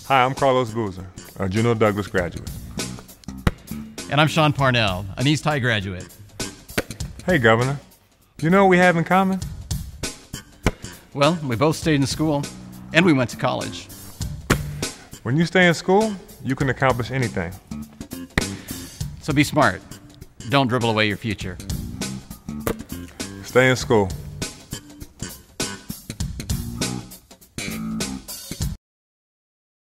Hi, I'm Carlos Boozer, a Juneau Douglas graduate. And I'm Sean Parnell, an East High graduate. Hey, Governor. You know what we have in common? Well, we both stayed in school, and we went to college. When you stay in school, you can accomplish anything. So be smart. Don't dribble away your future. Stay in school.